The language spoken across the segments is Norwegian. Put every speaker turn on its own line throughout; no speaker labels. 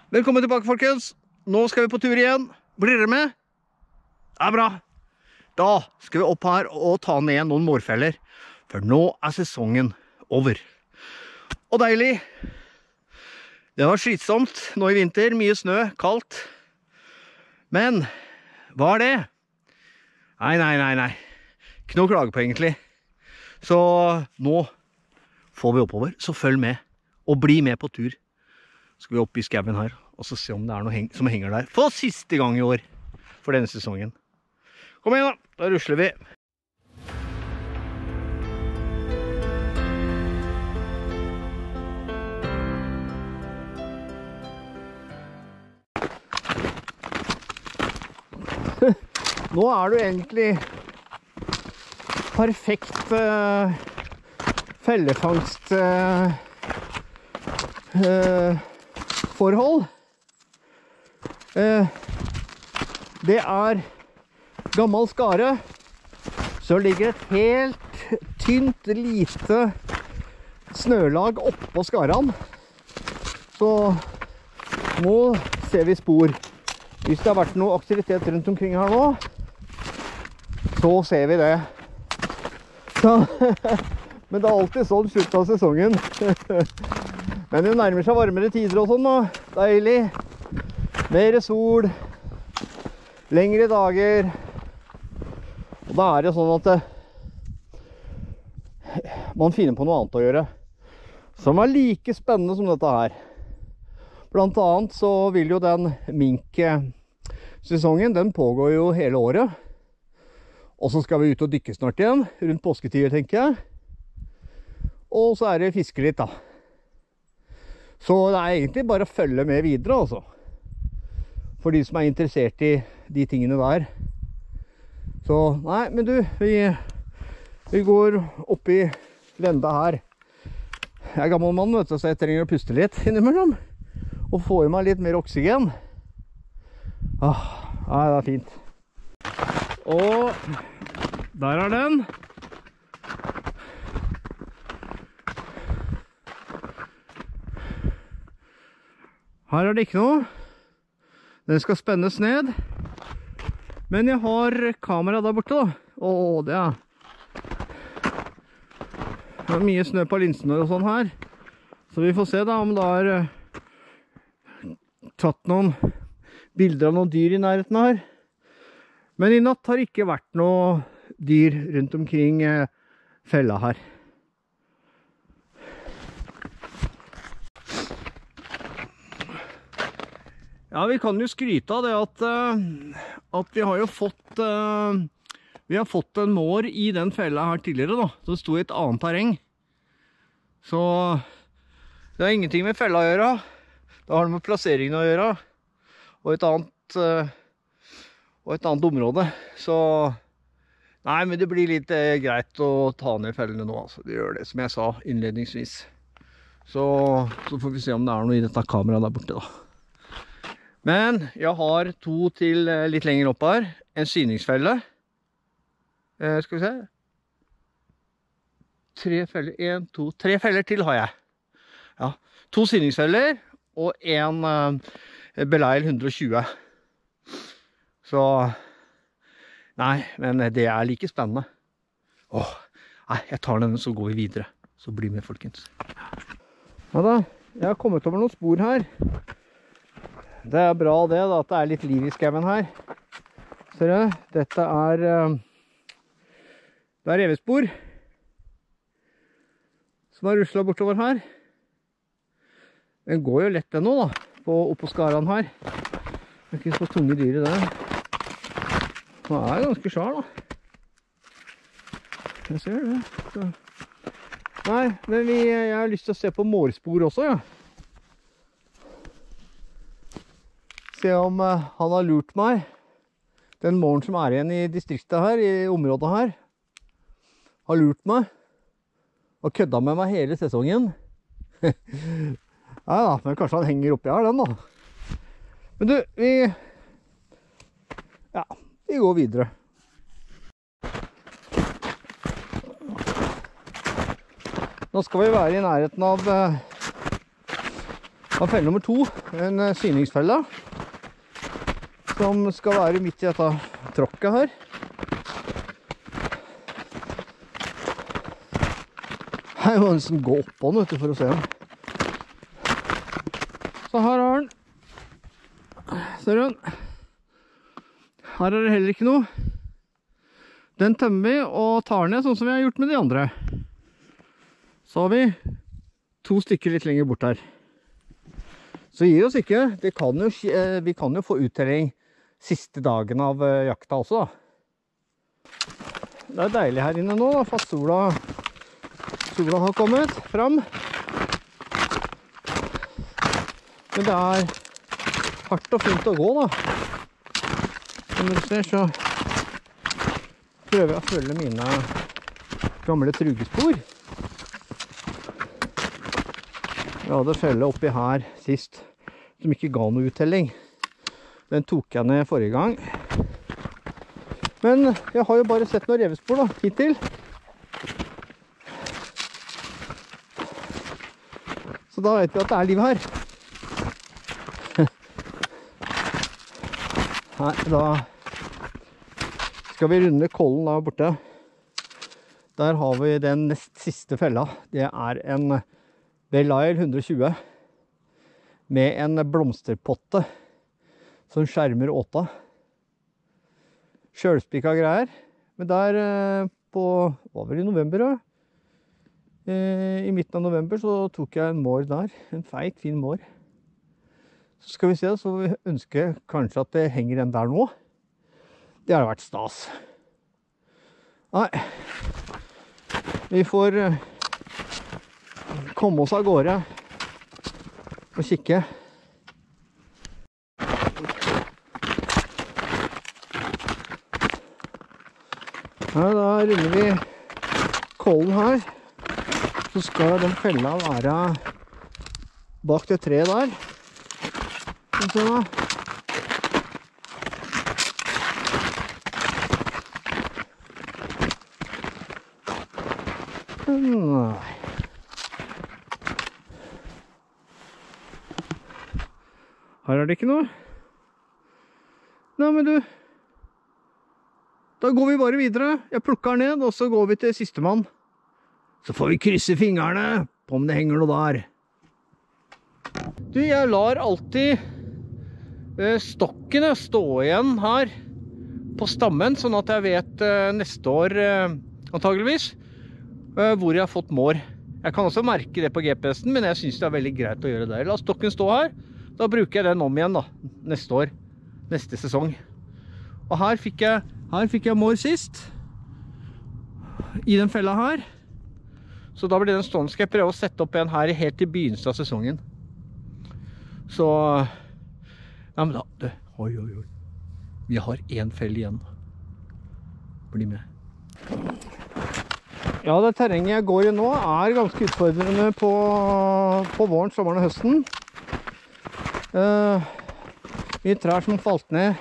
Velkommen tilbake, folkens. Nå skal vi på tur igjen. Blir dere med? Det er bra. Da skal vi opp her og ta ned noen mårfeller. For nå er sesongen over. Og deilig. Det var slitsomt nå i vinter. Mye snø, kaldt. Men hva er det? Nei. Ikke noe å klage på egentlig. Så nå får vi oppover, så følg med. Og bli med på tur. Skal vi opp i skauen her, og så se om det er noe som henger der. For siste gang i år, for denne sesongen. Kom igjen da rusler vi. Nå er du egentlig perfekt fellefangst forhold. Det er gammel skare. Så ligger et helt tynt, lite snølag oppå skaren. Så nå ser vi spor. Hvis det har vært noe aktivitet rundt omkring her nå, så ser vi det. Så, men det er alltid sånn slutt av sesongen. Men det nærmer seg varmere tider og sånn da. Deilig. Mer sol. Lengre dager. Og da er det sånn at man finner på noe annet å gjøre. Som er like spennende som dette her. Blant annet så vil jo den minksesongen, den pågår jo hele året. Og så skal vi ut og dykke snart igjen, rundt påsketider tenker jeg. Og så er det fiske litt da. Så det er egentlig bare å følge med videre altså. For de som er interessert i de tingene der. Så nei, men du, vi går opp i lenda her. Jeg er gammel mann, vet du, så jeg trenger å puste litt innimellom. Og få i meg litt mer oksygen. Nei, det er fint. Og der er den. Her er det ikke noe. Den skal spennes ned. Men jeg har kamera der borte da. Det er mye snø på linsene og sånn her. Så vi får se da om det er tatt noen bilder av noen dyr i nærheten her. Men i natt har det ikke vært noe dyr rundt omkring fella her. Ja, vi kan jo skryte av det at vi har jo fått en mår i den fella her tidligere da. Så det sto i et annet terreng. Så det har ingenting med fella å gjøre. Det har det med plasseringen å gjøre. Og et annet område. Så nei, men det blir litt greit å ta ned fellene nå altså. Det gjør det som jeg sa innledningsvis. Så får vi se om det er noe i dette kameraet der borte da. Men jeg har to til litt lenger opp her. En syningsfelle. Skal vi se. 3 feller. 1, 2, 3 feller til har jeg. Ja, 2 syningsfeller og en Belial 120. Så nei, men det er like spennende. Nei, jeg tar den, så går vi videre. Så bli med, folkens. Ja da, jeg har kommet over noen spor her. Det er bra det da, at det er litt liv i skauen her. Ser du? Dette er det er revespor som har ruslet bortover her. Den går jo lett ennå da, oppå skaran her. Det er ikke så tunge dyr i det. Den er ganske skjær da. Jeg ser det. Så. Nei, men jeg har lyst til å se på mårspor også, ja. Se om han har lurt meg. Den måren som er igjen i distriktet her, i området her, har lurt meg. Og kødda med meg hele sesongen. Nei da, men kanskje han henger oppi her den da. Men du, vi går videre. Nå skal vi være i nærheten av Og felle nummer 2, en syningsfelle, som skal være midt i dette tråkket her. Her må nesten gå opp på den, vet du, for å se den. Så her har den. Ser du den? Her er det heller ikke noe. Den tømmer vi og tar ned sånn som vi har gjort med de andre. Så har vi 2 stykker litt lenger bort her. Så gir oss ikke. Vi kan jo få uttelling siste dagen av jakta også da. Det er deilig her inne nå da, for at sola har kommet fram. Men det er hardt og fint å gå da. Som dere ser så prøver jeg å følge mine gamle trugespor. Jeg hadde felle oppi her sist som ikke ga noe uttelling. Den tok jeg ned forrige gang. Men jeg har jo bare sett noen revespor da, hittil. Så da vet vi at det er liv her. Her, da skal vi runde kollen der borte. Der har vi den nest siste fella. Det er en Belial 120 med en blomsterpotte som skjermer åta. Kjølspikka greier. Men der var vel i november da. I midten av november så tok jeg en mår der. En feit, fin mår. Så skal vi se, så vi ønsker kanskje at det henger en der nå. Det har vært stas. Nei. Vi får komme oss av gårde og kikke. Ja, da runder vi kollen her. Så skal den fella være bak det treet der. Så da. Nei. Her er det ikke noe. Nei, men du. Da går vi bare videre. Jeg plukker ned, og så går vi til sistemann. Så får vi krysse fingrene på om det henger noe der. Du, jeg lar alltid stokkene stå igjen her på stammen, sånn at jeg vet neste år antageligvis hvor jeg har fått mår. Jeg kan også merke det på GPS-en, men jeg synes det er veldig greit å gjøre det. La stokken stå her, da bruker jeg den om igjen da, neste år, neste sesong. Og her fikk jeg mår sist, i den fella her. Så da blir den stående, skal jeg prøve å sette opp en her helt i begynnelsen av sesongen. Så, ja, men da, oi. Vi har en fell igjen. Bli med. Ja, det terrenget jeg går i nå er ganske utfordrende på våren, sommeren og høsten. Mye trær som falt ned.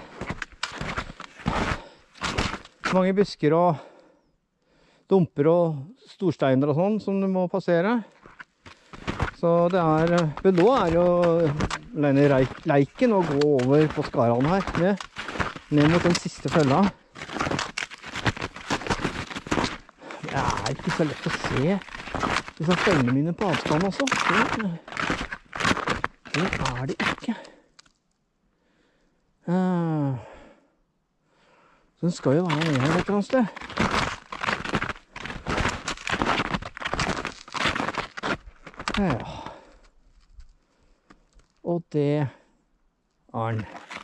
Mange busker og dumper og storsteiner og sånn som du må passere. Så det er, men nå er jo leiken å gå over på Skaran her, ned mot den siste fella. Det er ikke så lett å se disse fellene mine på avstand også. Det er det ikke. Så den skal jo være nede her et eller annet sted. Ja. Og det er den.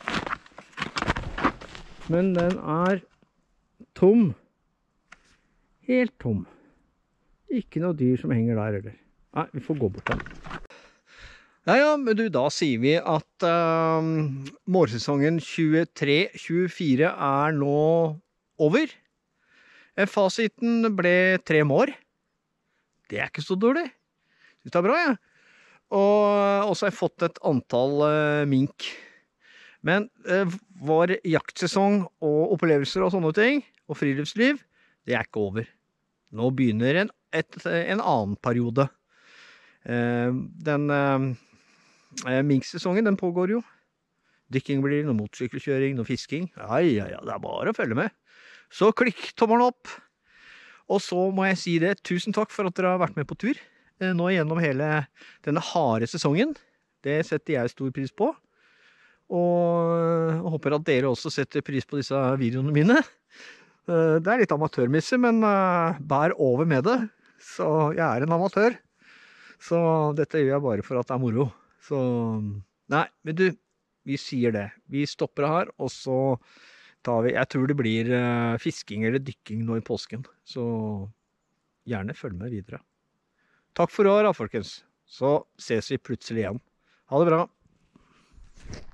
Men den er tom. Helt tom. Ikke noe dyr som henger der heller. Nei, vi får gå bort den. Ja, men du, da sier vi at mårsesongen 23-24 er nå over. Fasiten ble 3 mår. Det er ikke så dårlig. Det er bra, ja. Og så har jeg fått et antall mink. Men vår jaktsesong og opplevelser og sånne ting, og friluftsliv, det er ikke over. Nå begynner en annen periode. Den Minksesongen, den pågår jo. Dykking blir noe motorsykkelkjøring, noe fisking. Ja, det er bare å følge med. Så klikk tommelen opp. Og så må jeg si det, tusen takk for at dere har vært med på tur. Nå gjennom hele denne harde sesongen. Det setter jeg stor pris på. Og håper at dere også setter pris på disse videoene mine. Det er litt amatørmisse, men bær over med det. Så jeg er en amatør. Så dette gjør jeg bare for at det er moro. Så, nei, men du, vi sier det. Vi stopper her, og så tar vi, jeg tror det blir fisking eller dykking nå i påsken. Så gjerne følg med videre. Takk for i år da, folkens. Så ses vi plutselig igjen. Ha det bra.